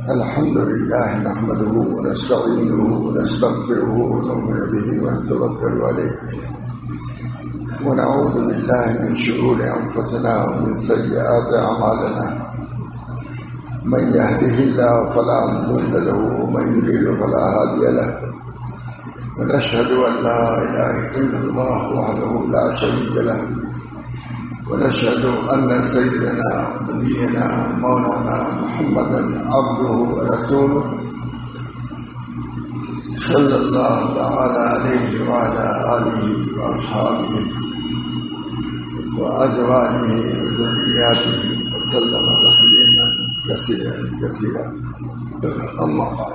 الحمد لله نحمده ونستعينه ونستغفره ونؤمن به ونتوكل عليه ونعوذ بالله من شرور أنفسنا ومن سيئات أعمالنا من يهده الله فلا مضل له ومن يضلل فلا هادي له ونشهد أن لا إله إلا الله وحده لا شريك له ونشهد أن سيدنا نبينا مولانا محمدا عبده ورسوله صلى الله تعالى عليه وعلى آله وأصحابه وأزواجه وذرياته وسلم تسليما كثيرا كثيرا. أما بعد،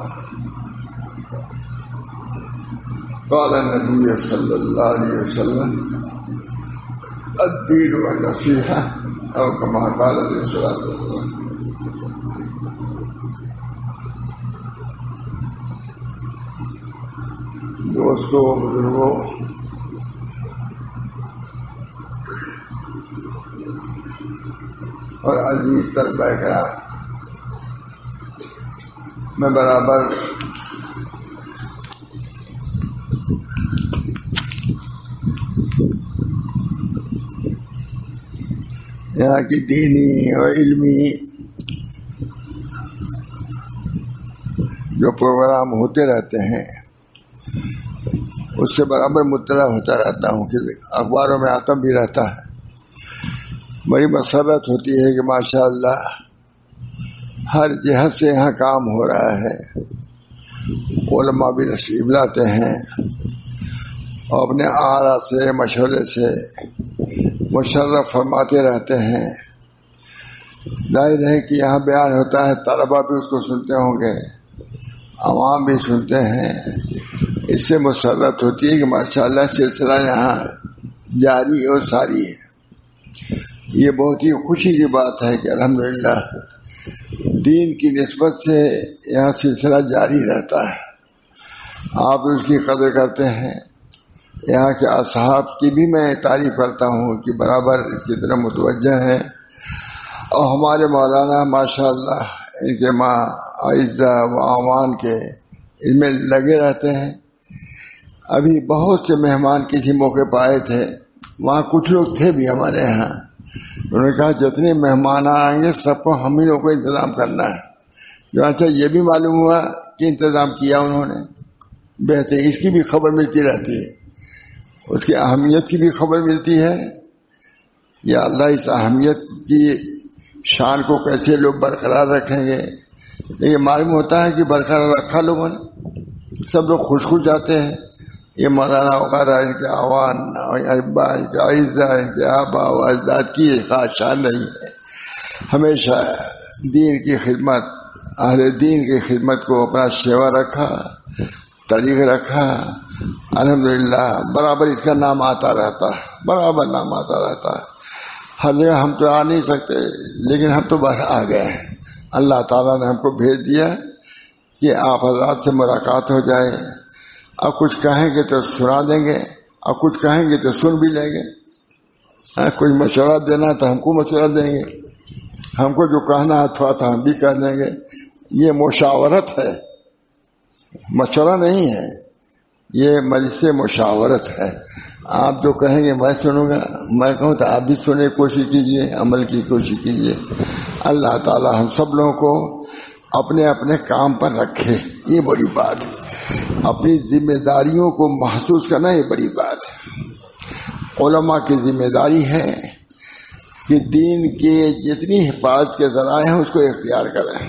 قال النبي صلى الله عليه وسلم: الدين والنصيحة، أو كما قال عليه الصلاة والسلام. دوستو، بزرگوں، اور عزیز طلبہ کرام، میں برابر یہاں کی دینی اور علمی جو پروگرام ہوتے رہتے ہیں اس سے برابر مطلع ہوتا رہتا ہوں کہ اخباروں میں آتا بھی رہتا ہے. بڑی مسرت ہوتی ہے کہ ماشاءاللہ ہر جہت سے یہاں کام ہو رہا ہے. علماء بھی نصیب لاتے ہیں اور اپنے آرا سے مشورے سے مشرف فرماتے رہتے ہیں. ظاہر ہے کہ یہاں بیان ہوتا ہے، طلبہ بھی اس کو سنتے ہوں گے، عوام بھی سنتے ہیں. اس سے مسرت ہوتی ہے کہ ماشاءاللہ سلسلہ یہاں جاری اور ساری ہے. یہ بہت ہی خوشی کی بات ہے کہ الحمدللہ دین کی نسبت سے یہاں سلسلہ جاری رہتا ہے. آپ اس کی قدر کرتے ہیں. یہاں کے اصحاب کی بھی میں تعریف کرتا ہوں کہ برابر اس کی طرح متوجہ ہیں. اور ہمارے مولانا ماشاءاللہ ان کے ماں اعزہ و اعوان کے ان میں لگے رہتے ہیں. ابھی بہت سے مہمان کسی موقع پہ آئے تھے، وہاں کچھ لوگ تھے بھی ہمارے یہاں. انہوں نے کہا جتنے مہمان آئیں گے سب کو ہم ہی لوگوں کو انتظام کرنا ہے. جو اچھا یہ بھی معلوم ہوا کہ انتظام کیا انہوں نے. بہتر اس کی بھی خبر ملتی رہتی ہے، اس کی اہمیت کی بھی خبر ملتی ہے. یا اللہ اس اہمیت کی شان کو کیسے لوگ برقرار رکھیں گے. لیکن معلوم ہوتا ہے کہ برقرار رکھا لوگوں نے. سب لوگ خوش خوش جاتے ہیں. یہ مولانا وغیرہ ان کے اعوان، ابا ان کے اعزہ، ان کے آبا و اجداد کی خاص شان رہی ہے. ہمیشہ دین کی خدمت، اہل دین کی خدمت کو اپنا شیوا رکھا، طریق رکھا. الحمدللہ برابر اس کا نام آتا رہتا ہے، برابر نام آتا رہتا ہے. ہر جگہ ہم تو آ نہیں سکتے، لیکن ہم تو بس آ گئے ہیں. اللہ تعالیٰ نے ہم کو بھیج دیا کہ آپ حضرات سے ملاقات ہو جائے. اب کچھ کہیں گے تو سنا دیں گے، اور کچھ کہیں گے تو سن بھی لیں گے. کچھ مشورہ دینا تو ہم کو مشورہ دیں گے. ہم کو جو کہنا ہے تھوڑا سا ہم بھی کہہ دیں گے. یہ مشاورت ہے، مشورہ نہیں ہے. یہ مجلس مشاورت ہے. آپ جو کہیں گے میں سنوں گا، میں کہوں تو آپ بھی سننے کی کوشش کیجیے، عمل کی کوشش کیجیے. اللہ تعالی ہم سب لوگوں کو اپنے اپنے کام پر رکھے. یہ بڑی بات ہے. اپنی ذمہ داریوں کو محسوس کرنا یہ بڑی بات ہے. علماء کی ذمہ داری ہے کہ دین کے جتنی حفاظت کے ذرائع ہیں اس کو اختیار کریں.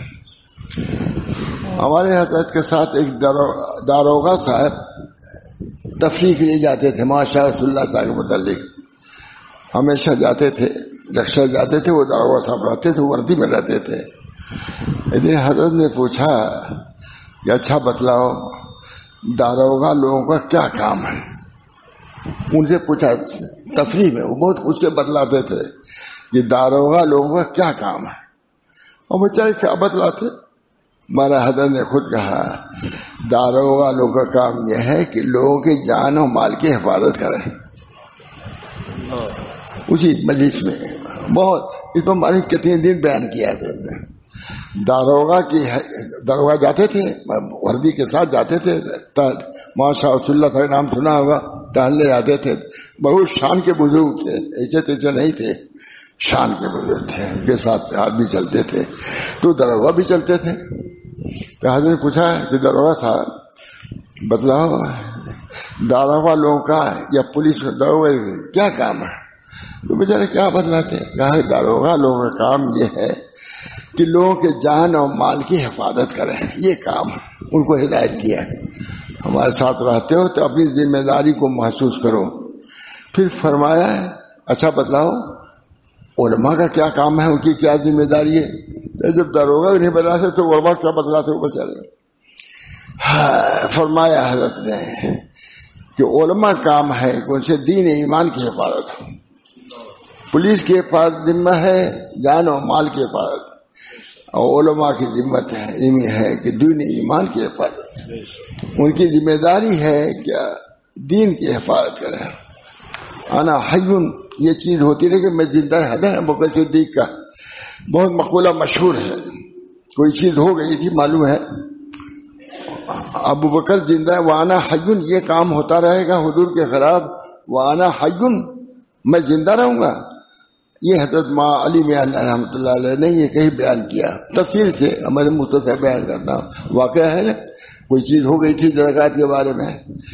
ہمارے حضرت کے ساتھ ایک داروغہ صاحب تفریح کے لیے جاتے تھے. ماشاء رسول اللہ صاحب کے متعلق ہمیشہ جاتے تھے، رکشہ جاتے تھے. وہ داروغہ صاحب رہتے تھے، وردی میں رہتے تھے. ایک دن حضرت نے پوچھا کہ اچھا بتلاؤ داروغہ لوگوں کا کیا کام ہے. ان سے پوچھا تفریح میں، وہ بہت کچھ سے بتلاتے تھے کہ داروغہ لوگوں کا کیا کام ہے. اور بیچارے کیا بتلاتے. ہمارا حضرت نے خود کہا داروغہ لوگوں کا کام یہ ہے کہ لوگوں کے جان و مال کی حفاظت کریں. اسی مجلس میں بہت اس پر ہمارے کتنے دن بیان کیا تھا. दारोगा जाते थे, वर्दी के साथ जाते थे, माशा रसूलुल्लाह का नाम सुना होगा, टहलने जाते थे। बहुत शान के बुजुर्ग थे, ऐसे तैसे नहीं थे, शान के बुजुर्ग थे, उनके साथ आदमी चलते थे। तो दारोगा भी चलते थे। तो हज़रत ने पूछा कि दारोगा साहब बतलाओ, दारोगा लोगों का या पुलिस दारोगा क्या काम है? तो बेचारे क्या बतलाते? कहा दारोगा लोगों का काम ये है कि लोगों के जान और माल की हिफाजत करें, ये काम उनको हिदायत किया है। हमारे साथ रहते हो तो अपनी जिम्मेदारी को महसूस करो। फिर फरमाया अच्छा बतलाओ उलमा का क्या काम है, उनकी क्या जिम्मेदारी है? तो जब दारोगा भी नहीं बता सकते तो उलमा क्या बतलाते हो बेचारे? फरमाया हजरत ने कि उलमा काम है कि उनसे दीन ईमान की हिफाजत हो। पुलिस के पास जिम्मा है जान और माल के पास, और उलमा की जिम्मत है कि दीन ईमान की हिफाजत। उनकी जिम्मेदारी है क्या दीन की हिफाजत करें। आना हय्युन ये चीज होती रही कि मैं जिंदा है। अबू बकर सिद्दीक का बहुत मकूला मशहूर है, कोई चीज हो गई थी मालूम है, अबू बकर जिंदा है, वाना हय्युन ये काम होता रहेगा हुजूर के खिलाफ, वाना हय्युन मैं जिंदा रहूंगा। ये हजरत माँ अली मियां रहमतुल्लाह अलैह ने ये कहीं बयान किया तफसील से, हमारे मुख्तसर बयान करता हूँ। वाक़या है ना, कोई चीज हो गई थी ज़कात के बारे में।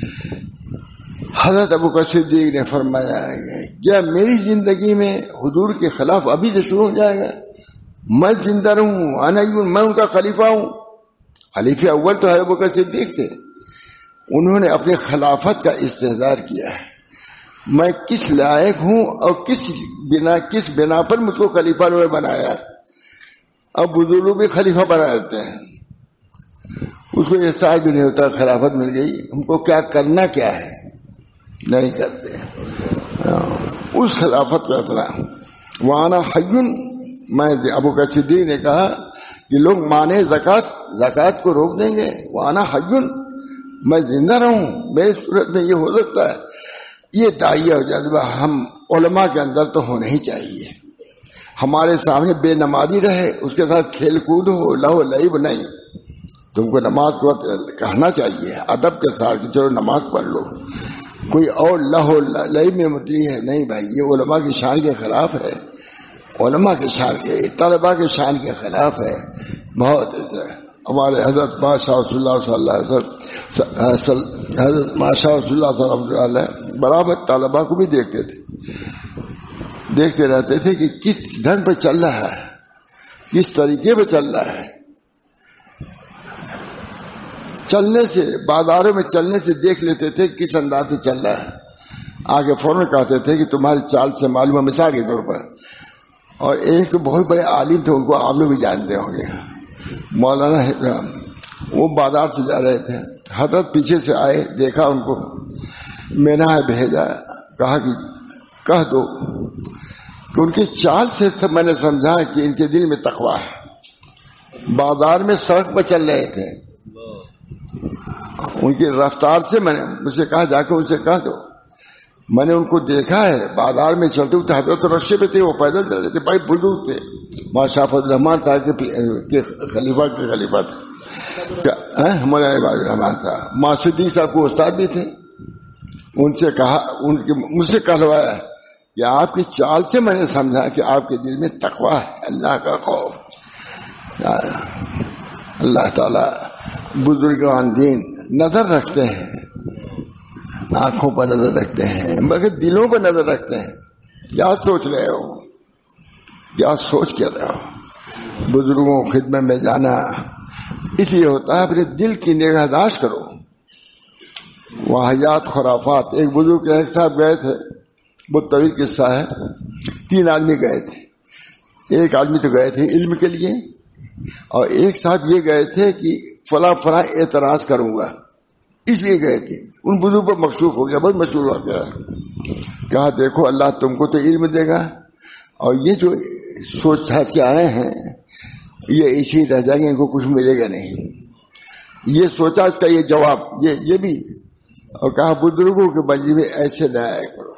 हजरत अबू बकर सिद्दीक ने फरमाया क्या मेरी जिंदगी में हुजूर के खिलाफ अभी से शुरू हो जाएगा? मैं जिंदा रहूं, अनयुन मैं उनका खलीफा हूं। खलीफे अव्वल तो अबू बकर सिद्दीक थे, उन्होंने अपने खिलाफत का इस्तेहजार किया है। मैं किस लायक हूं और किस बिना पर मुझको खलीफा ने बनाया। अब बुजुर्ग भी खलीफा बना देते हैं, उसको एहसास भी नहीं होता खिलाफत मिल गई, हमको क्या करना क्या है, नहीं करते उस खिलाफत का इतना। वाना हय्युन मैं अबू बकर सिद्दीक ने कहा कि लोग माने ज़कात को रोक देंगे, वाना हय्युन मैं जिंदा रहूं, मेरी सूरत में ये हो सकता है। ये दाइया जज्बा हम उलमा के अंदर तो होना ही चाहिए। हमारे सामने बेनमाजी रहे, उसके साथ खेल कूद हो, लहो लईब नहीं। तुमको नमाज को कहना चाहिए अदब के साथ कि चलो नमाज पढ़ लो, कोई और लहो लईब में मतली है नहीं भाई, ये उलमा की शान के खिलाफ है, उलमा के शान के तलबा के शान के खिलाफ है। बहुत ऐसा हमारे हजरत माशा रसूलुल्लाह सल्लल्लाहु अलैहि वसल्लम हजरत माशा रसूलुल्लाह सल्लल्लाहु अलैहि वसल्लम बराबर तलबा को भी देखते रहते थे कि किस ढंग पे चल रहा है, किस तरीके पे चल रहा है। चलने से बाजारों में चलने से देख लेते थे किस अंदाज से चल रहा है, आगे फौरन कहते थे कि तुम्हारी चाल से मालूम है, मिसाल के तौर पर। और एक तो बहुत बड़े आलिम थे, उनको आप लोग भी जानते होंगे, मौलाना, वो बाजार से जा रहे थे, हजरत पीछे से आए, देखा उनको, मैंने भेजा, कहा कि कह दो। तो उनकी चाल से मैंने समझा कि इनके दिल में तकवा है। बाजार में सड़क पर चल रहे थे, उनकी रफ्तार से मैंने मुझसे कहा जाकर उनसे कह दो। मैंने उनको देखा है बाजार में चलते हुए, हजरत तो रस्ते पे थे, वो पैदल चल रहे थे, भाई बुजुर्ग थे, मां शाफत रहमान था के खलीफा थे, हमारे रहमान था, मां सिद्दीक साहब को उस्ताद भी थे। उनसे कहा, मुझसे कहलवाया कि आपकी चाल से मैंने समझा कि आपके दिल में तकवा है, अल्लाह का खौफ। अल्लाह ताला बुजुर्गान दीन नजर रखते हैं, आंखों पर नजर रखते हैं, मगर दिलों पर नजर रखते हैं। क्या सोच रहे हो, क्या सोच कर रहे हो? बुजुर्गों की खिदमत में जाना इसलिए होता है अपने दिल की निगाहदाश्त करो। वाहियात खुराफात, एक बुजुर्ग एक साहब गए थे, बहुत तवील किस्सा है, 3 आदमी गए थे। एक आदमी तो गए थे इल्म के लिए, और एक साहब ये गए थे कि फला एतराज करूंगा, इसलिए गए थे। उन बुजुर्ग पर मकसूफ हो गया, बहुत मशहूर हो गया। कहा देखो अल्लाह तुमको तो इल्म देगा, और ये जो सोच समझ के आए हैं ये इसी रह जाएंगे, इनको कुछ मिलेगा नहीं। ये सोचा इसका ये जवाब ये भी। और कहा बुजुर्गों के मजलिस में ऐसे न आया करो,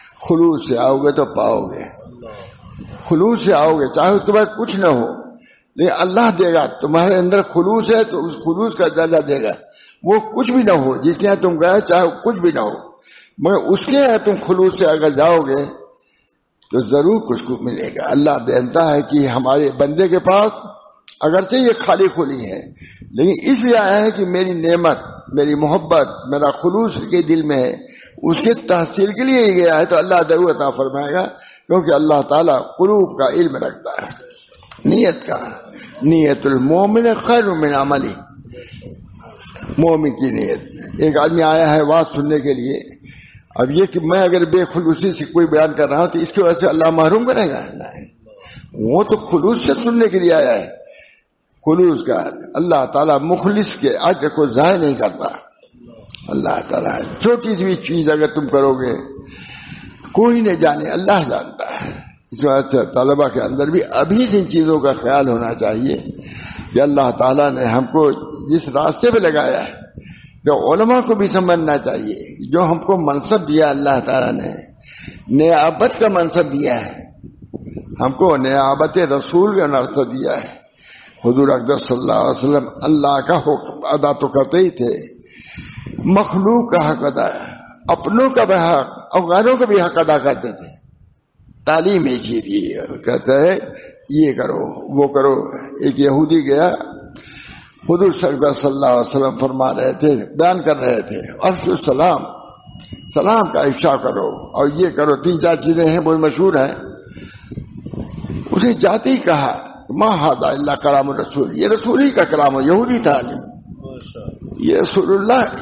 खुलूस से आओगे तो पाओगे, खुलूस से आओगे, चाहे उसके बाद कुछ न हो, لیکن اللہ دے گا. تمہارے اندر خلوص ہے تو اس خلوص کا درجہ دے گا. وہ کچھ بھی نہ ہو جس کے یہاں تم گئے, چاہے کچھ بھی نہ ہو, مگر اس کے یہاں تم خلوص سے اگر جاؤ گے تو ضرور کچھ کو ملے گا. اللہ جانتا ہے کہ ہمارے بندے کے پاس اگرچہ یہ خالی خلی ہے, لیکن اس لیے آیا ہے کہ میری نعمت, میری محبت, میرا خلوص کے دل میں ہے, اس کے تحصیل کے لیے ہی گیا ہے, تو اللہ ضرور عطا فرمائے گا, کیونکہ اللہ تعالیٰ قلوب کا علم رکھتا ہے, نیت کا. نیت المومن خیر من عملی, مومن کی نیت. ایک آدمی آیا ہے بات سننے کے لیے, اب یہ کہ میں اگر بے خلوصی سے کوئی بیان کر رہا ہوں تو اس کی وجہ سے اللہ محروم کرے گا؟ نہیں, وہ تو خلوص سے سننے کے لیے آیا ہے. خلوص کا اللہ تعالیٰ مخلص کے اجر کو ضائع نہیں کرتا. اللہ تعالیٰ چھوٹی سی بھی چیز اگر تم کرو گے کوئی نہیں جانے, اللہ جانتا ہے. اس وجہ سے طلبہ کے اندر بھی ابھی ان چیزوں کا خیال ہونا چاہیے کہ اللہ تعالیٰ نے ہم کو جس راستے پہ لگایا ہے, جو علماء کو بھی سمجھنا چاہیے, جو ہم کو منصب دیا اللہ تعالیٰ نے, نیابت کا منصب دیا ہے ہم کو, نیابت رسول کا منصب دیا ہے. حضور اقدس صلی اللہ علیہ وسلم اللہ کا حکم ادا تو کرتے ہی تھے, مخلوق کا حق ادا, اپنوں کا بھی حق اور غیروں کا بھی حق ادا کرتے تھے. تعلیم ایک ہی تھی, کہتے ہیں یہ کرو وہ کرو. ایک یہودی گیا, حضور صلی اللہ علیہ وسلم فرما رہے تھے, بیان کر رہے تھے, افشوا السلام, سلام کا افشا کرو اور یہ کرو, 3-4 چیزیں ہیں بہت مشہور ہیں. اسے جاتے ہی کہا ما ھذا الا کلام الرسول, یہ رسول ہی کا کلام ہے. یہودی تھا عالم, یہ رسول اللہ,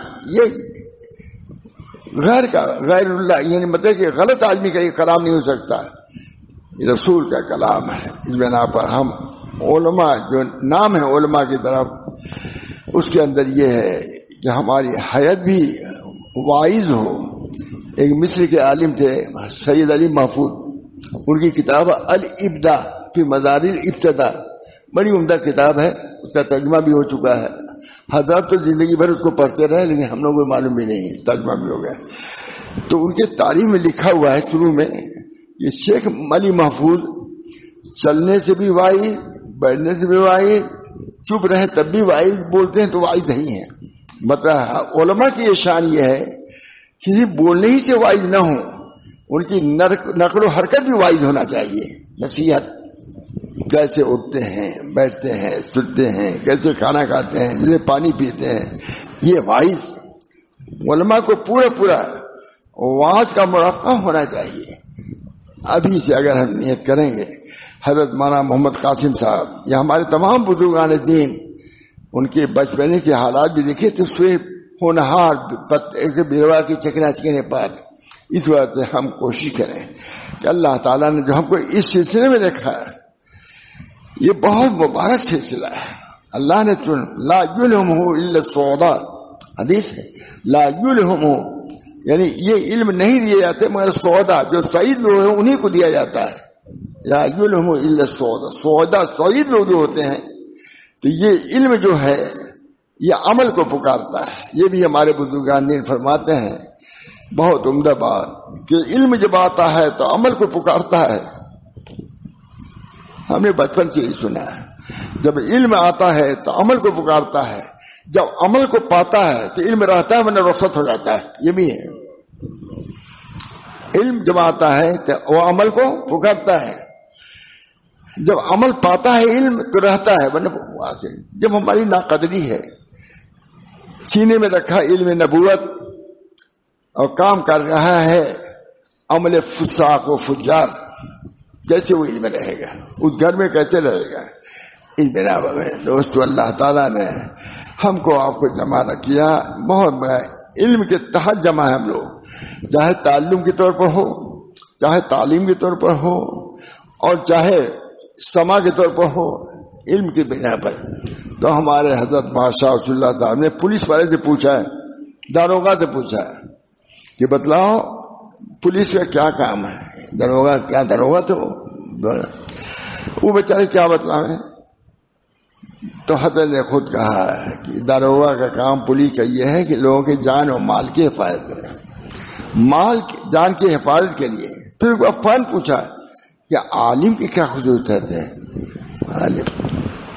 یہ غیر اللہ, یعنی مطلب کہ غلط آدمی کا یہ کلام نہیں ہو سکتا, یہ رسول کا کلام ہے. اس بنا پر ہم علماء, جو نام ہے علماء کی طرف, اس کے اندر یہ ہے کہ ہماری حیات بھی واعظ ہو. ایک مصر کے عالم تھے سید علی محفوظ, ان کی کتاب الابداع فی مزار الابتداء, بڑی عمدہ کتاب ہے, اس کا ترجمہ بھی ہو چکا ہے. حضرات تو زندگی بھر اس کو پڑھتے رہے, لیکن ہم لوگوں کو معلوم بھی نہیں, ترجمہ بھی ہو گیا. تو ان کے تاریخ میں لکھا ہوا ہے شروع میں, یہ شیخ علی محفوظ چلنے سے بھی واعظ, بیٹھنے سے بھی واعظ, چپ رہے تب بھی واعظ, بولتے ہیں تو واعظ نہیں ہے. مطلب علماء کی یہ شان یہ ہے کسی بولنے ہی سے واعظ نہ ہوں, ان کی نقل و حرکت بھی واعظ ہونا چاہیے. نصیحت, کیسے اٹھتے ہیں, بیٹھتے ہیں, سنتے ہیں, کیسے کھانا کھاتے ہیں, جیسے پانی پیتے ہیں, یہ واعظ. علماء کو پورا واعظ کا مراقبہ ہونا چاہیے. ابھی سے اگر ہم نیت کریں گے, حضرت مولانا محمد قاسم صاحب یا ہمارے تمام بزرگان دین, ان کے بچپنے کے حالات بھی دیکھے تو سوئے ہونہار بیروا کی چکنا چکنے پر. اس وجہ سے ہم کوشش کریں کہ اللہ تعالیٰ نے جو ہم کو اس سلسلے میں رکھا ہے, یہ بہت مبارک سلسلہ ہے. اللہ نے چن, لا یلہمہ الا السعداء, حدیث ہے, لا یلہمہ, یعنی یہ علم نہیں دیے جاتے مگر سعداء, جو سعید لوگ ہیں انہی کو دیا جاتا ہے. لا یلہمہ الا السعداء, سعداء سعید لوگ جو ہوتے ہیں. تو یہ علم جو ہے یہ عمل کو پکارتا ہے. یہ بھی ہمارے بزرگان دین فرماتے ہیں, بہت عمدہ بات, کہ علم جب آتا ہے تو عمل کو پکارتا ہے. ہم نے بچپن سے ہی سنا ہے, جب علم آتا ہے تو عمل کو پکارتا ہے, جب عمل کو پاتا ہے تو علم رہتا ہے ورنہ رخصت ہو جاتا ہے. یہ بھی ہے, علم جب آتا ہے تو وہ عمل کو پکارتا ہے, جب عمل پاتا ہے علم تو رہتا ہے ورنہ. جب ہماری ناقدری ہے, سینے میں رکھا علم نبوت اور کام کر رہا ہے عمل فساق و فجار, کیسے وہ علم رہے گا, اس گھر میں کیسے رہے گا. اس بنا میں دوستو اللہ تعالیٰ نے ہم کو آپ کو جمع کیا, بہت بڑا علم کے تحت جمع ہے ہم لوگ, چاہے تعلم کے طور پر ہو, چاہے تعلیم کے طور پر ہو, اور چاہے سما کے طور پر ہو, علم کی بنا پر. تو ہمارے حضرت بادشاہ رسول اللہ صاحب نے پولیس والے سے پوچھا ہے, داروغہ سے پوچھا ہے کہ بتلاؤ پولیس کا کیا کام ہے. داروغہ کیا, داروغہ تو وہ بیچارے کیا بتلائیں. تو حضرت نے خود کہا ہے کہ داروغہ کا کام پولیس کا یہ ہے کہ لوگوں کے جان اور مال کی حفاظت کرے, مال جان کی حفاظت کے لیے. پھر فن پوچھا کہ عالم کی کیا خصوصیت ہے. عالم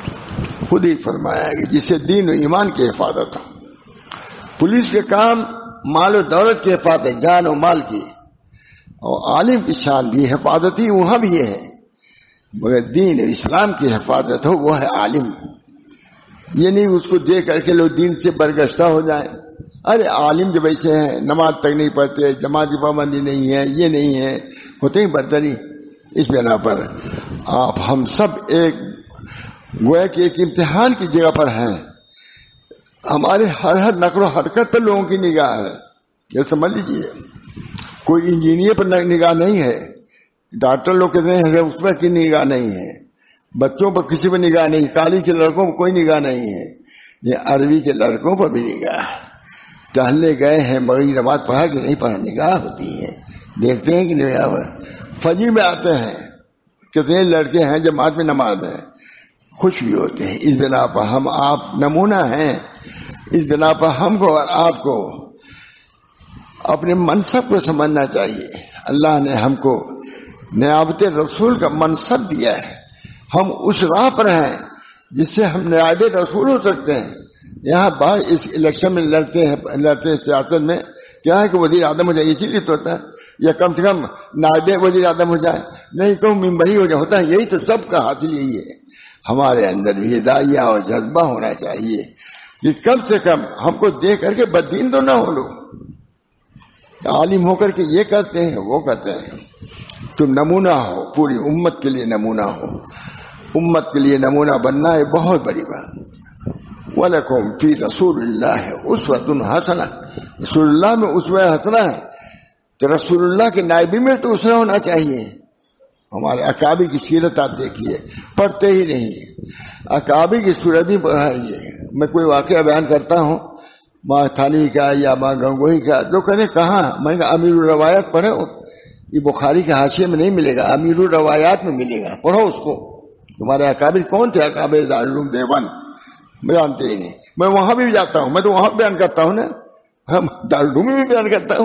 خود ہی فرمایا کہ جسے دین و ایمان کی حفاظت ہو. پولیس کے کام مال و دولت کی حفاظت، جان و مال کی، اور عالم کی شان بھی حفاظت ہی وہاں بھی ہے، مگر دین و اسلام کی حفاظت ہو وہ ہے عالم. یہ نہیں اس کو دیکھ کر کے لوگ دین سے برگشتہ ہو جائیں. ارے عالم جب ایسے ہیں، نماز تک نہیں پڑھتے، جماعت کی پابندی نہیں ہے، یہ نہیں ہے، ہوتے ہی برتری. اس بنا پر آپ ہم سب ایک گویا کہ ایک امتحان کی جگہ پر ہیں. ہمارے ہر نقل و حرکت پر لوگوں کی نگاہ ہے. یہ سمجھ لیجیے، کوئی انجینئر پر نگاہ نہیں ہے، ڈاکٹر لوگ کتنے ہیں اس پر کی نگاہ نہیں ہے، بچوں پر کسی پر نگاہ نہیں، کالی کے لڑکوں پر کوئی نگاہ نہیں ہے، یہ عربی کے لڑکوں پر بھی نگاہ. ٹہلنے گئے ہیں مغرب نماز پڑھا کہ نہیں پڑھا، نگاہ ہوتی ہے. دیکھتے ہیں کہ نگاہ فجر میں آتے ہیں، کتنے لڑکے ہیں جماعت میں نماز ہے، خوش بھی ہوتے ہیں. اس بنا پر ہم آپ نمونہ ہیں. اس بنا پر ہم کو اور آپ کو اپنے منصب کو سمجھنا چاہیے. اللہ نے ہم کو نیابت رسول کا منصب دیا ہے، ہم اس راہ پر ہیں جس سے ہم نائب رسول ہو سکتے ہیں. یہاں بعض اس الیکشن میں لڑتے ہیں سیاست میں، کیا ہے کہ وزیر اعظم ہو جائے اسی لیے تو ہوتا ہے، یا کم سے کم نائب وزیر اعظم ہو جائے، نہیں کہ ممبری ہو جائے. ہوتا ہے یہی تو سب کا حاصل یہی ہے. ہمارے اندر بھی ہدایہ اور جذبہ ہونا چاہیے کہ کم سے کم ہم کو دیکھ کر کے بددین تو نہ ہو لو. عالم ہو کر کے یہ کرتے ہیں وہ کرتے ہیں. تم نمونہ ہو، پوری امت کے لیے نمونہ ہو. امت کے لیے نمونہ بننا ہے بہت بڑی بات. وَلَكُمْ فِي رَسُولِ اللَّهِ أُسْوَةٌ حَسَنَةٌ. رسول اللہ میں اسوہ حسنہ ہے تو رسول اللہ کے نائبی میں تو اسوہ ہونا چاہیے. ہمارے اکابر کی سیرت آپ دیکھیے، پڑھتے ہی نہیں. اکابر کی سورت ہی پڑھائیے. میں کوئی واقعہ بیان کرتا ہوں ماں تھانوی کا یا ماں گنگوہی کا، جو کہنے کہاں، میں نے کہا امیر الروایات پڑھے ہو، یہ بخاری کے حاشیے میں نہیں ملے گا، امیر الروایات میں ملے گا، پڑھو اس کو. تمہارے اکابر کون تھے؟ اکابر دارالعلوم دیوبند. میں جانتے ہی نہیں. میں وہاں بھی جاتا ہوں، میں تو وہاں بیان کرتا ہوں نا، دارالعلوم میں بھی بیان کرتا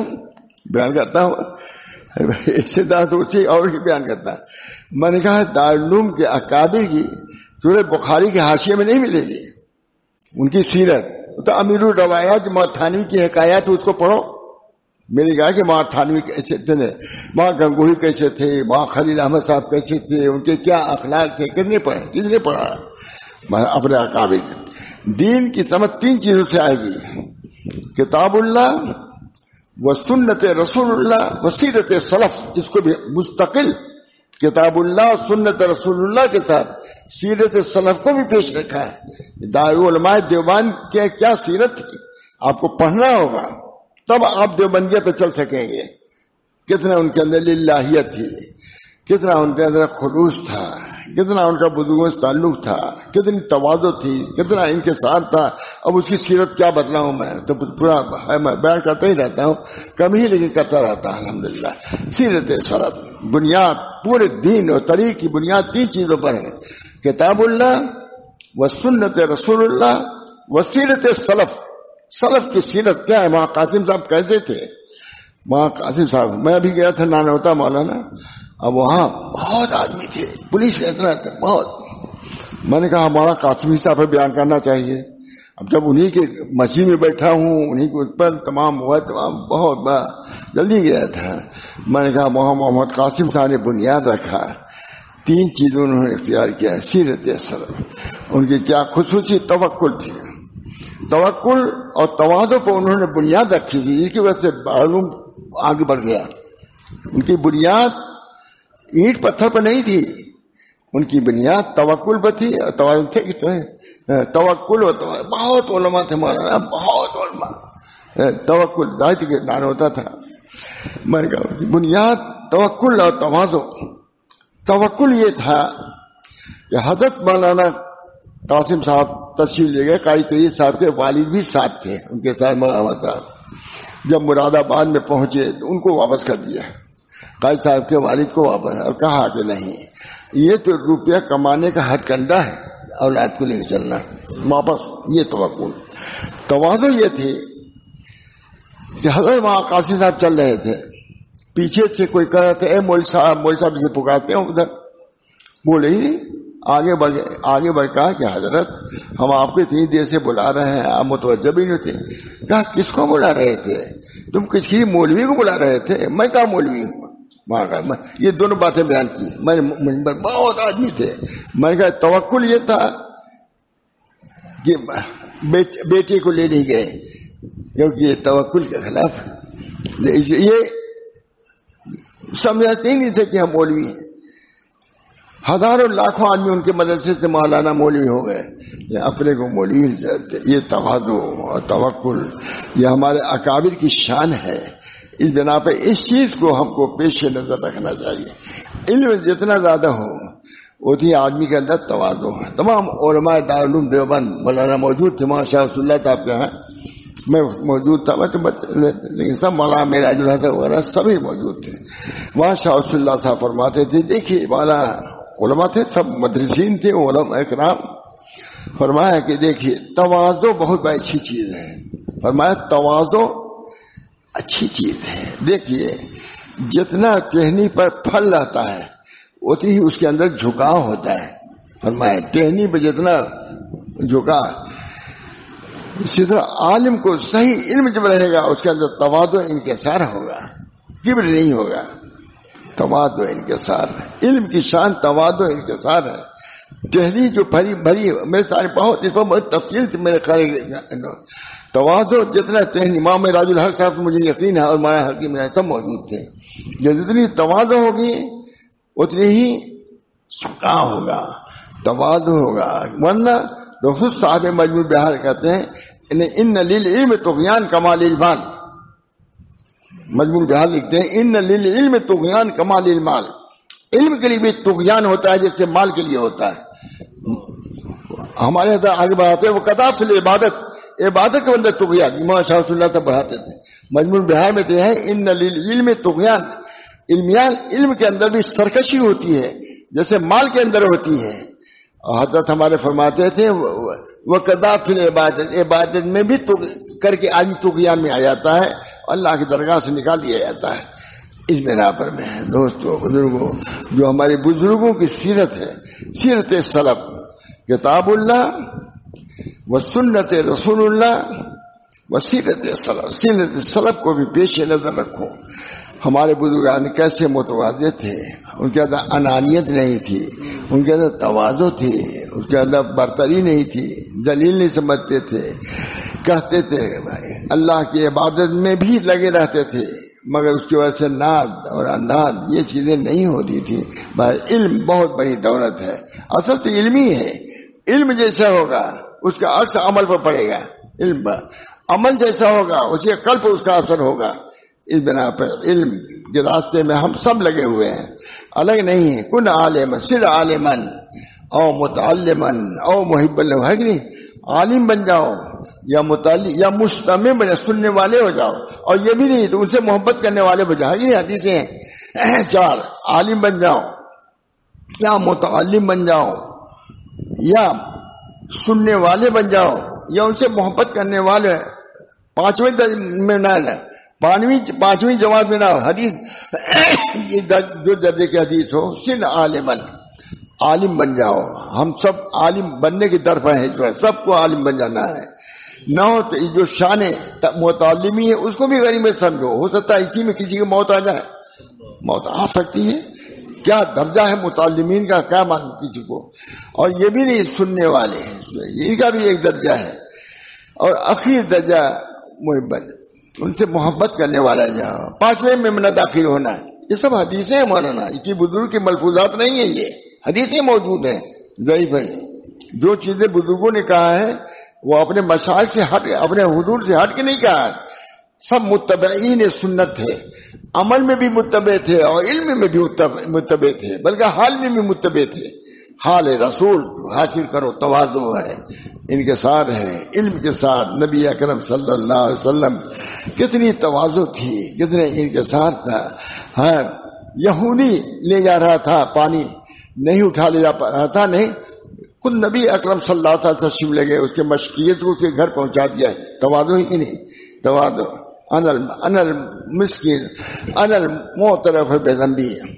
ہوں اس سے دوسری اور کی بیان کرتا ہے. میں نے کہا دارالعلوم کے اکابر کی سورہ بخاری کے حاشیے میں نہیں ملے گی ان کی سیرت. تو امیر الروایات ماں تھانوی کی حکایات اس کو پڑھو، میرے کہا کہ ماں تھانوی کیسے تھے، ماں گنگوہی کیسے تھے، ماں خلیل احمد صاحب کیسے تھے، ان کے کیا اخلاق تھے. کتنے پڑھا اپنے اکابر. دین کی سمجھ تین چیزوں سے آئے گی: کتاب اللہ و سنت رسول اللہ و سیرت سلف. اس کو بھی مستقل کتاب اللہ اور سنت رسول اللہ کے ساتھ سیرت سلف کو بھی پیش رکھا ہے. دارالعلماء دیوبند کے کیا سیرت تھی آپ کو پڑھنا ہوگا، تب آپ دیوبندیت پہ چل سکیں گے. کتنا ان کے اندر للہیت تھی، کتنا ان کے اندر خلوص تھا، کتنا ان کا بزرگوں سے تعلق تھا، کتنی تواضع تھی، کتنا انکسار تھا. اب اس کی سیرت کیا بتلاؤں، میں تو پورا میں بیان کرتا ہی رہتا ہوں، کم ہی لیکن کرتا رہتا ہوں. الحمدللہ سیرت سلف بنیاد، پورے دین اور طریق کی بنیاد تین چیزوں پر ہے: کتاب اللہ و سنت رسول اللہ و سیرت سلف. سلف کی سیرت کیا ہے؟ وہاں قاسم صاحب کیسے تھے؟ وہاں قاسم صاحب، میں ابھی گیا تھا نانوتا مولانا، اب وہاں بہت آدمی تھے، پولیس اتنا تھا بہت. میں نے کہا ہمارا قاسمی صاحب پر بیان کرنا چاہیے. اب جب انہی کے مسجد میں بیٹھا ہوں، انہی کے اوپر تمام ہوا، تمام بہت جلدی گیا تھا. میں نے کہا وہاں محمد قاسم صاحب نے بنیاد رکھا، تین چیزوں انہوں نے اختیار کیا: سیرت سلف. ان کی کیا خصوصی توکل تھی، توکل اور تواضع پر انہوں نے بنیاد رکھی تھی، جس کی وجہ سے علوم آگے بڑھ گیا. ان کی بنیاد اینٹ پتھر پر نہیں تھی، ان کی بنیاد توکل پر تھی. توکل و بہت علماء تھے مولانا، بہت علماء توکل دائت کے دان ہوتا تھا. میں نے کہا بنیاد توکل اور تواضع. توکل یہ تھا کہ حضرت مولانا قاسم صاحب تشریف لے گئے، قاری طیب صاحب کے والد بھی ساتھ تھے، ان کے ساتھ مولانا صاحب جب مراد آباد میں پہنچے تو ان کو واپس کر دیا، قاری صاحب کے والد کو واپس، اور کہا کہ نہیں، یہ تو روپیہ کمانے کا ہتھ کنڈا ہے، اولاد کو لے کے چلنا واپس. یہ توکل. تواضع یہ تھی کہ حضرت وہاں قاسم صاحب چل رہے تھے، پیچھے سے کوئی کہہ رہا تھا اے مول صاحب، مول صاحب جسے پکارتے ہیں ادھر، بولے ہی نہیں. آگے بڑھ کہا کہ حضرت ہم آپ کو اتنی دیر سے بلا رہے ہیں، آپ متوجہ بھی نہیں تھے۔ کہا کس کو بلا رہے تھے؟ تم کسی مولوی کو بلا رہے تھے؟ میں کہا مولوی ہوں؟ یہ دونوں باتیں بیان کی۔ میں بہت آدمی تھے، میں نے کہا توکل یہ تھا کہ بیٹے کو لے نہیں گئے کیونکہ یہ توکل کے خلاف، یہ سمجھتے ہی نہیں تھے کہ ہم مولوی ہیں۔ ہزاروں لاکھوں آدمی ان کے مدرسے سے مولانا مولوی ہو گئے، یہ اپنے کو مولوی نہیں سمجھتے۔ یہ تواضع اور توکل یہ ہمارے اکابر کی شان ہے۔ اس بنا پہ اس چیز کو ہم کو پیش نظر رکھنا چاہیے۔ علم جتنا زیادہ ہو اتنی آدمی کے اندر تواضع ہے۔ تمام علماء دارالعلوم دیوبند مولانا موجود تھے، وہاں شاہ رسول اللہ صاحب کے ہیں، میں موجود تھا، لیکن سب مولانا معراج الحسن وغیرہ سبھی موجود تھے وہاں۔ شاہ رسول اللہ صاحب فرماتے تھے، دیکھیے مولانا علماء تھے، سب مدرسین تھے، علماء اکرام، فرمایا کہ دیکھیے تواضع بہت بڑی اچھی چیز ہے۔ فرمایا تواضع اچھی چیز ہے۔ دیکھیے جتنا ٹہنی پر پھل رہتا ہے اتنی ہی اس کے اندر جھکاؤ ہوتا ہے۔ فرمایا ٹہنی پہ جتنا جھکا، اسی طرح عالم کو صحیح علم جب رہے گا اس کے اندر تواضع انکسار ہوگا، کبر نہیں ہوگا، تواضع انکسار ہے۔ علم کی شان تواضع انکسار ہے۔ ٹہنی جو بھری میرے سارے بہت تفصیل سے میرے خیال تواضع جتنا ٹہنی، امام معراج الحق صاحب مجھے یقین ہے اور مولانا حکیم سب موجود تھے، جتنی تواضع ہوگی اتنی ہی جھکاؤ ہوگا، تواضع ہوگا۔ ورنہ خود صاحب مجموع بہار کہتے ہیں ان للعلم طغیان کمال المال، مجموع بہار لکھتے ہیں ان للعلم طغیان کمال المال، علم کے لیے بھی طغیان ہوتا ہے جیسے مال کے لیے ہوتا ہے۔ ہمارے آگے بڑھاتے ہیں وہ قضا فی العبادت، عبادت کے اندر طغیان، امام شاہ رسول اللہ تک بڑھاتے تھے۔ مجموع بہار میں تو ہے ان للعلم طغیان، علم کے اندر بھی سرکشی ہوتی ہے جیسے مال کے اندر ہوتی ہے۔ اور حضرت ہمارے فرماتے تھے وہ قضا فی العبادت، عبادت میں بھی کر کے آدمی طغیان میں آ جاتا ہے، اللہ کی درگاہ سے نکال دیا جاتا ہے۔ اس بنا پر میں دوستوں بزرگوں جو ہمارے بزرگوں کی سیرت ہے، سیرت سلف، کتاب اللہ و سنت رسول اللہ و سیرت سلف، سیرت سلف کو بھی پیش نظر رکھو۔ ہمارے بزرگان کیسے متواضع تھے، ان کے اندر انانیت نہیں تھی، ان کے اندر تواضع تھی، اس کے اندر برتری نہیں تھی، دلیل نہیں سمجھتے تھے، کہتے تھے بھائی اللہ کی عبادت میں بھی لگے رہتے تھے، مگر اس کی وجہ سے ناز اور انداز یہ چیزیں نہیں ہوتی تھی۔ بھائی علم بہت بڑی دولت ہے، اصل تو علم ہی ہے۔ علم جیسا ہوگا اس کا عکس عمل پر پڑے گا، علم عمل جیسا ہوگا اسی قلب پر اس کا اثر ہوگا۔ اس بنا پر علم کے راستے میں ہم سب لگے ہوئے ہیں، الگ نہیں ہے۔ کن عالم صر عالمن او متعلمن او محب اللہ، ہے کہ نہیں؟ عالم بن جاؤ یا متعلم یا مستمع بن، سننے والے ہو جاؤ، اور یہ بھی نہیں تو ان سے محبت کرنے والے ہو جاؤ۔ یہ حدیثیں ہیں چار، عالم بن جاؤ یا متعلم بن جاؤ یا سننے والے بن جاؤ یا ان سے محبت کرنے والے۔ پانچویں میں نہ ہے، پانچویں جماعت میں نہ ہو۔ حدیث جو درجے کی حدیث ہو، سن عالمن، عالم بن جاؤ۔ ہم سب عالم بننے کی طرف ہیں، سب کو عالم بن جانا ہے۔ نہ ہو تو جو شان متعلمی ہے اس کو بھی غنیمت سمجھو، ہو سکتا ہے اسی میں کسی کی موت آ جائے، موت آ سکتی ہے۔ کیا درجہ ہے متعلمین کا، کیا معلوم کسی کو۔ اور یہ بھی نہیں سننے والے، ان کا بھی ایک درجہ ہے۔ اور اخیر درجہ محبت، ان سے محبت کرنے والا جاؤ۔ پانچویں میں نہ داخل ہونا ہے۔ یہ سب حدیثیں ہیں مولانا، اسی بزرگ کی ملفوظات نہیں ہیں، یہ حدیثیں موجود ہیں ضعیف ہے۔ جو چیزیں بزرگوں نے کہا ہے وہ اپنے مشائخ سے ہٹ، اپنے حضور سے ہٹ کے نہیں کہا ہے۔ سب متبعین سنت تھے، عمل میں بھی متبع تھے اور علم میں بھی متبع تھے، بلکہ حال میں بھی متبع تھے۔ حال رسول حاصل کرو، تواضع ہے، انکسار ہے، علم کے ساتھ۔ نبی اکرم صلی اللہ علیہ وسلم کتنی تواضع تھی، کتنے انکسار تھا۔ ہاں یہودی لے جا رہا تھا پانی، نہیں اٹھا لے جا پا رہا تھا، نہیں، خود نبی اکرم صلی اللہ علیہ وسلم تشریف لے گئے، اس کے مشکیت کو اس کے گھر پہنچا دیا۔ تواضع ہی نہیں، تواضع۔ انا المسکین انا المعترف بذنبی،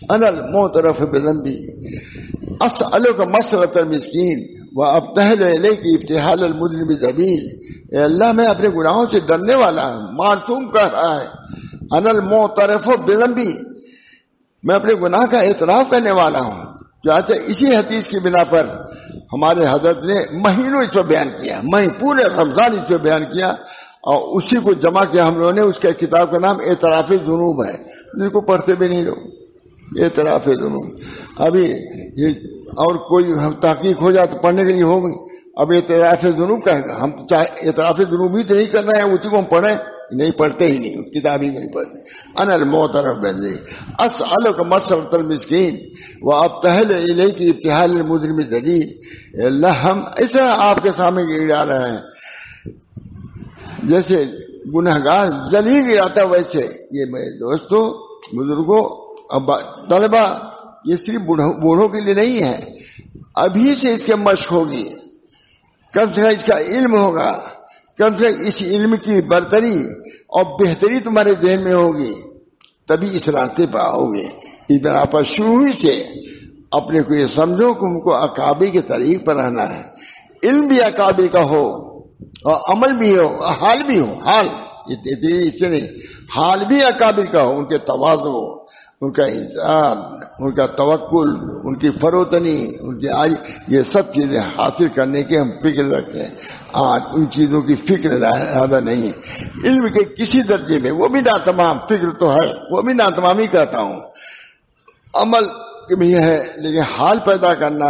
انا المعترف بذنبی اسألک مسرۃ المسکین وابتہل الیک ابتہال المذنب ذلیل. اے اللہ میں اپنے گناہوں سے ڈرنے والا ہوں. معصوم کہہ رہا ہے انا المعترف بذنبی، میں اپنے گناہ کا اعتراف کرنے والا ہوں. چاچا اسی حدیث کی بنا پر ہمارے حضرت نے مہینوں اس پر بیان کیا، پورے رمضان اس پر بیان کیا، اور اسی کو جمع کیا ہم لوگوں نے. اس کے کتاب کا نام اعتراف ذنوب ہے، جس کو پڑھتے بھی نہیں لوگ. اعتراف ذنوب ابھی اور کوئی تحقیق ہو جائے تو پڑھنے کے لیے ہو گئی. اب اعتراف ذنوب کہے گا، ہم تو چاہے اعتراف ذنوب ہی تو نہیں کرنا ہے، اسی کو ہم پڑھیں نہیں، پڑھتے ہی نہیں، اس کتاب ہی نہیں پڑھتے. انا المعترف بذنبی اسألک مسرۃ المسکین وابتہل الیک ابتہال المذنب ذلیل. اللہ ہم اس طرح آپ کے سامنے گرا رہے ہیں جیسے گنہگار ذلیل گراتا، ویسے. یہ میرے دوستوں، بزرگوں، طلبا، یہ صرف بوڑھوں کے لیے نہیں ہے. ابھی سے اس کے مشق ہوگی، کم سے کم اس کا علم ہوگا، کم سے کم اس علم کی برتری اور بہتری تمہارے ذہن میں ہوگی، تبھی اس راستے پہ آؤ گے. اس بنا پر شروع ہی سے اپنے کو یہ سمجھو کہ ان کو اکابر کے طریق پر رہنا ہے. علم بھی اکابر کا ہو اور عمل بھی ہو، حال بھی ہو. حال اس سے نہیں، حال بھی اکابر کا ہو. ان کے تواضع، ان کا انسان، ان کا توکل، ان کی فروتنی، ان کی یہ سب چیزیں حاصل کرنے کے ہم فکر رکھتے ہیں. آج ان چیزوں کی فکر زیادہ نہیں ہے. علم کے کسی درجے میں وہ بھی ناتمام، فکر تو ہے وہ بھی ناتمامی کہتا ہوں، عمل بھی ہے، لیکن حال پیدا کرنا،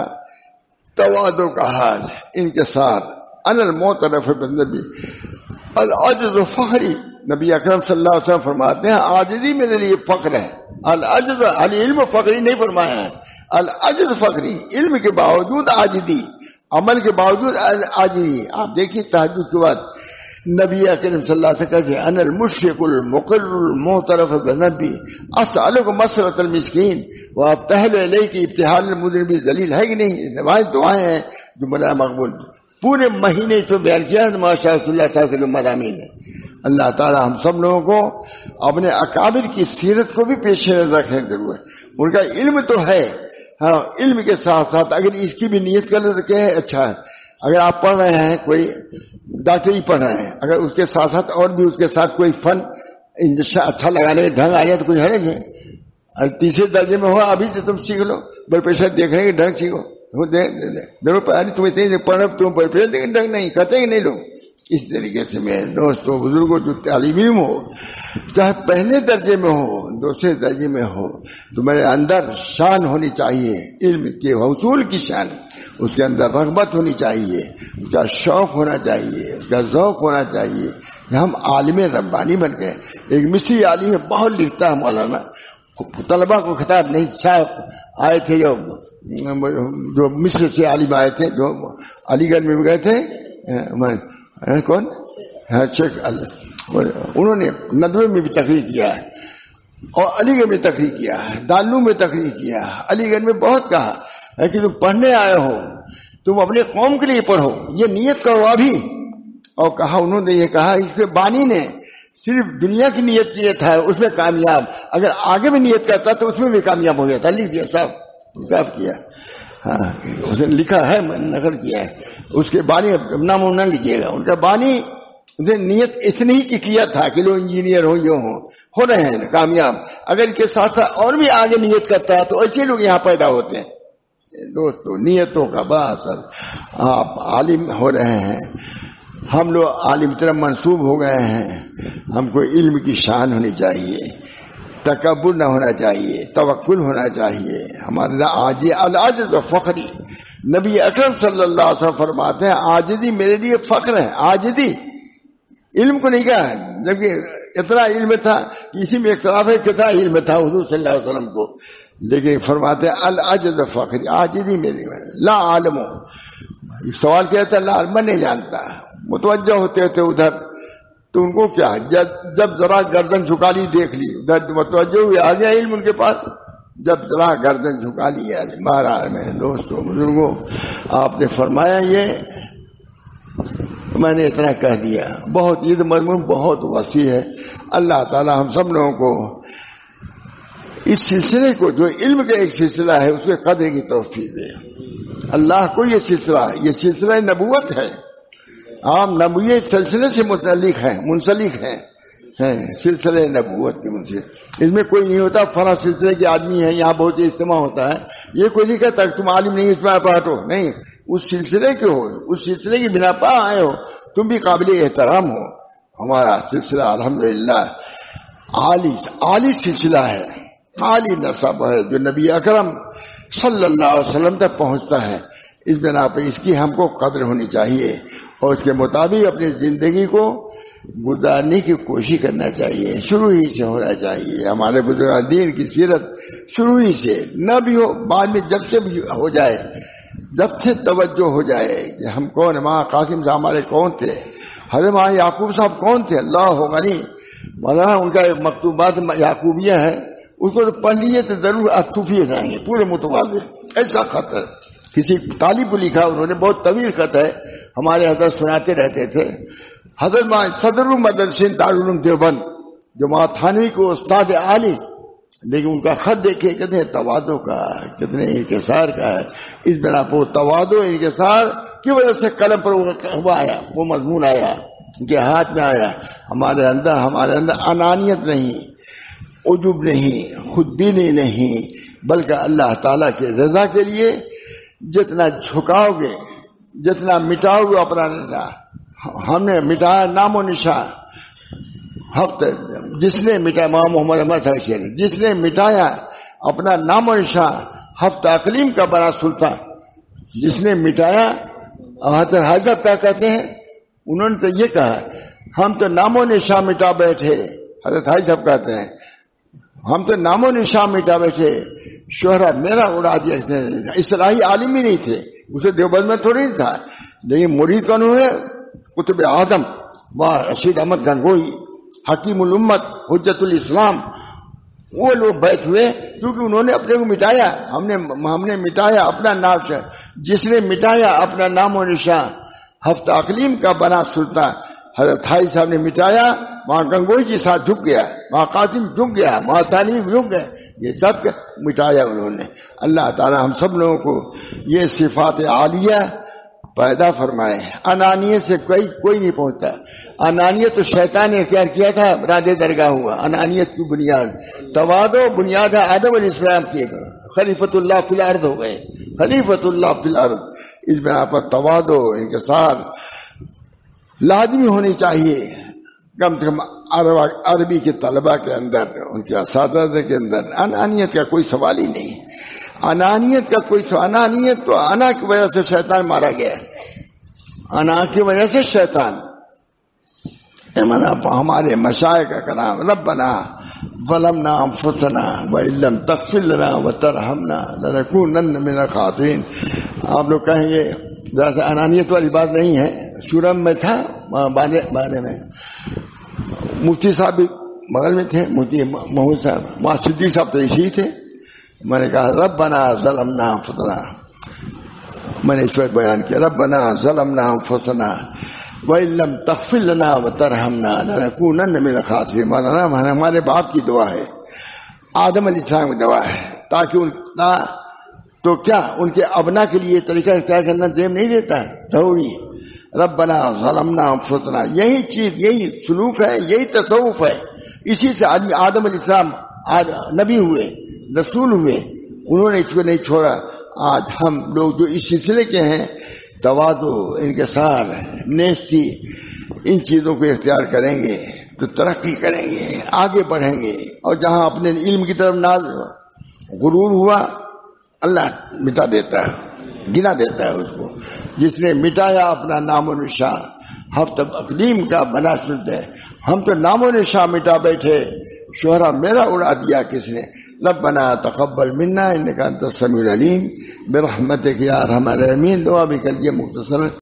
تواضع کا حال، ان کے ساتھ. انا المعترف بذنبی العجز فخری. نبی اکرم صلی اللہ علیہ وسلم فرماتے ہیں عاجزی میرے لیے فخر ہے. العجز العلم فخری نہیں فرمایا ہے، العجز فخری. علم کے باوجود عاجزی، عمل کے باوجود عاجزی. آپ دیکھیے تہجد کے بعد نبی اکرم صلی اللہ علیہ وسلم کہتے ہیں انا المشفق المقر المعترف بذنبی اسألک مسرۃ المسکین وابتہل الیک ابتہال المذنب ذلیل. ہے کہ نہیں؟ دعائیں ہیں جو بڑا مقبول. پورے مہینے تو بیان کیا ماشاء اللہ صلی اللہ علیہ وسلم مضامین ہے. اللہ تعالی ہم سب لوگوں کو اپنے اکابر کی سیرت کو بھی پیش نظر رکھنے کی ضرورت ہے. ان کا علم تو ہے، ہاں، علم کے ساتھ ساتھ اگر اس کی بھی نیت کر لیں تو کیا ہے، اچھا ہے. اگر آپ پڑھ رہے ہیں، کوئی ڈاکٹری پڑھ رہے ہیں، اگر اس کے ساتھ ساتھ اور بھی اس کے ساتھ کوئی فن اچھا لگانے کا ڈھنگ آ جائے تو کوئی حرج ہے. اور تیسرے درجے میں ہو ابھی سے تم سیکھ لو، بلڈ پریشر دیکھنے کے ڈھنگ سیکھو. ضرور تم اتنے پڑھ تم بلڈ پریشر دیکھنے ڈھنگ نہیں کہتے کہ نہیں لوگ. اس طریقے سے میرے دوستوں، بزرگوں، جو تعلیم علم ہو، چاہے پہلے درجے میں ہو، دوسرے درجے میں ہو، تمہارے اندر شان ہونی چاہیے، علم کے حصول کی شان. اس کے اندر رغبت ہونی چاہیے، اس کا شوق ہونا چاہیے، اس کا ذوق ہونا چاہیے کہ ہم عالم ربانی بن گئے. ایک مصری عالم بہت لکھتا ہے مولانا، طلبا کو خطاب نہیں، صاحب آئے تھے جو مصر سے عالم آئے تھے، جو علی گڑھ میں بھی گئے تھے. کون؟ شیخ انہوں نے ندوے میں بھی تقریر کیا ہے اور علی گڑھ میں تقریر کیا ہے، دارالعلوم میں تقریر کیا ہے، علی گڑھ میں بہت کہا ہے کہ تم پڑھنے آئے ہو، تم اپنے قوم کے لیے پڑھو، یہ نیت کرو ابھی. اور کہا انہوں نے یہ کہا اس کے بانی نے صرف دنیا کی نیت کیا تھا، اس میں کامیاب، اگر آگے بھی نیت کرتا تو اس میں بھی کامیاب ہو جاتا. لکھ دیا صاحب کیا. ہاں اس نے لکھا ہے، نقل کیا ہے. اس کے بانی نام نہ لکھیے گا، ان کا بانی نیت اتنی ہی کیا تھا کہ لوگ انجینئر ہو رہے ہیں کامیاب. اگر ان کے ساتھ اور بھی آگے نیت کرتا ہے تو ایسے لوگ یہاں پیدا ہوتے ہیں. دوستو نیتوں کا بڑا اثر. آپ عالم ہو رہے ہیں، ہم لوگ عالم طرف منسوب ہو گئے ہیں. ہم کو علم کی شان ہونی چاہیے، تکبر نہ ہونا چاہیے، توکل ہونا چاہیے. ہمارا العجز فخری. نبی اکرم صلی اللہ علیہ وسلم فرماتے ہیں عاجزی میرے لیے فخر ہے. عاجزی علم کو نہیں کہا، جبکہ اتنا علم تھا، اسی میں اختلاف ہے کتنا علم تھا حضور صلی اللہ علیہ وسلم کو، لیکن فرماتے ہیں العجز فخری. عاجزی میرے لا عالم. سوال کیا تھا؟ لا عالم، نہیں جانتا. متوجہ ہوتے ادھر تو ان کو کیا، جب ذرا گردن جھکا لی، دیکھ لی، درد متوجہ ہوئے، آ گیا علم ان کے پاس. جب ذرا گردن جھکا لی مہاراج میں. دوستوں بزرگوں، آپ نے فرمایا یہ میں نے اتنا کہہ دیا. بہت یہ مضمون بہت وسیع ہے. اللہ تعالی ہم سب لوگوں کو اس سلسلے کو جو علم کا ایک سلسلہ ہے اس کے قدر کی توفیق دے اللہ کو. یہ سلسلہ نبوت ہے. عام نبوت سلسلے سے منسلک ہیں سلسلے نبوت کے منسلک. اس میں کوئی نہیں ہوتا فلاں سلسلے کے آدمی ہے یہاں بہت اجتماع ہوتا ہے, یہ کوئی نہیں کہتا تم عالم نہیں اجتماع پر ہٹو. نہیں, اس سلسلے کے ہو, اس سلسلے کی بنا پر آئے ہو, تم بھی قابل احترام ہو. ہمارا سلسلہ الحمدللہ عالی سلسلہ ہے, عالی نسب ہے جو نبی اکرم صلی اللہ علیہ وسلم تک پہنچتا ہے. اس بنا پہ اس کی ہم کو قدر ہونی چاہیے اور اس کے مطابق اپنی زندگی کو گزارنے کی کوشش کرنا چاہیے. شروع ہی سے ہونا چاہیے. ہمارے بزرگان دین کی سیرت شروع ہی سے نہ بھی ہو, بعد میں جب سے بھی ہو جائے, جب سے توجہ ہو جائے کہ ہم کون, ماں قاسم صاحب ہمارے کون تھے, حضرت ماں یعقوب صاحب کون تھے, اللہ غنی. مولانا ان کا ایک مکتوبات یعقوبیہ ہے, اس کو پڑھ لیے تو ضرور اطوفی ہو جائیں گے پورے متوازن. ایسا خط ہے, کسی طالب کو لکھا انہوں نے, بہت طویل خط ہے, ہمارے حضرت سناتے رہتے تھے. حضرت ماں صدر المدرسین دارالعلوم دیوبند جو ماں تھانوی کو استاد عالی, لیکن ان کا خط دیکھے کتنے تواضع کا, کتنے انکسار کا ہے. اس بنا پر تواضع انکسار کی وجہ سے قلم پر وہ آیا, وہ مضمون آیا, ان کے ہاتھ میں آیا. ہمارے اندر انانیت نہیں, عجب نہیں, خودبینی نہیں, بلکہ اللہ تعالیٰ کے رضا کے لیے جتنا جھکاؤ گے, جتنا مٹاؤ گے اپنا رضا. ہم نے مٹایا نام و نشان. جس نے مٹایا ماں محمد احمد حسین, جس نے مٹایا اپنا نام و نشان ہفتہ اقلیم کا بڑا سلطان, جس نے مٹایا. حضرت حاجی صاحب کیا کہتے ہیں, انہوں نے تو یہ کہا ہم تو نام و نشان مٹا بیٹھے. حضرت حاجی صاحب کہتے ہیں ہم تو نام و نشان مٹا بیٹھے, شہرہ میرا اڑا دیا. اصلاحی عالم ہی نہیں تھے, اسے دیوبند میں تھوڑی نہیں تھا, لیکن مرید کون ہوئے, قطب اعظم واہ رشید احمد گنگوئی, حکیم الامت, حجت الاسلام. وہ لوگ بیٹھ ہوئے کیونکہ انہوں نے اپنے کو مٹایا. ہم نے مٹایا اپنا نام سے, جس نے مٹایا اپنا نام و نشان ہفتہ اقلیم کا بنا سلطان. حضرت حاجی صاحب نے مٹایا, وہاں گنگوئی کے ساتھ جھک گیا, وہاں قاسم جھک گیا, وہاں تانوی جھک گئے. یہ سب مٹایا انہوں نے. اللہ تعالی ہم سب لوگوں کو یہ صفات عالیہ پیدا فرمائے. انانیت سے کوئی نہیں پہنچتا. انانیت تو شیطان نے اختیار کیا تھا, راز درگاہ ہوا. انانیت کی بنیاد تواضع بنیاد ہے آدم علیہ السلام کی. خلیفۃ اللہ فی الارض ہو گئے, خلیفۃ اللہ فی الارض. اس بنا پر تواضع انکسار لازمی ہونی چاہیے. کم سے کم عربی کے طلبہ کے اندر, ان کے اساتذہ کے اندر انانیت کا کوئی سوال ہی نہیں. انانیت کا کوئی سوال, انانیت تو انا کی وجہ سے شیطان مارا گیا, انا کی وجہ سے شیطان. ہمارے مشائخ کا کلام ربنا ظلمنا انفسنا وان لم تغفر لنا وترحمنا لنكونن من الخاسرین. آپ لوگ کہیں گے ذرا انانیت والی بات نہیں ہے. شورم میں تھا بارے میں مفتی صاحب بغل میں تھے, مفتی محمود صاحب, وہاں صدیق صاحب تو اسی تھے. میں نے کہا ربنا ظلمنا انفسنا, میں نے اس وقت بیان کیا ربنا ظلمنا انفسنا وان لم تغفر لنا وترحمنا لنكونن من الخاسرین. مولانا ہمارے باپ کی دعا ہے, آدم علیہ السلام کی دعا ہے, تاکہ تو کیا ان کے ابنا کے لیے طریقہ اختیار کرنا دیم نہیں دیتا, ضروری. ربنا ظلمنا انفسنا, یہی چیز, یہی سلوک ہے, یہی تصوف ہے. اسی سے آدمی آدم علیہ السلام نبی ہوئے, رسول ہوئے, انہوں نے اس کو نہیں چھوڑا. آج ہم لوگ جو اس سلسلے کے ہیں, تواضع, انکسار, نیستی, ان چیزوں کو اختیار کریں گے تو ترقی کریں گے, آگے بڑھیں گے. اور جہاں اپنے علم کی طرف غرور ہوا, اللہ مٹا دیتا ہے, گنا دیتا ہے اس کو. جس نے مٹایا اپنا نام و نشان ہفتہ اقلیم کا بنا سنتے. ہم تو نام و نشان مٹا بیٹھے, شہرہ میرا اڑا دیا کس نے. ربنا تقبل منا انک انت السمیع العلیم برحمتک یا ارحم الراحمین. دعا بھی کر دیا مختصر.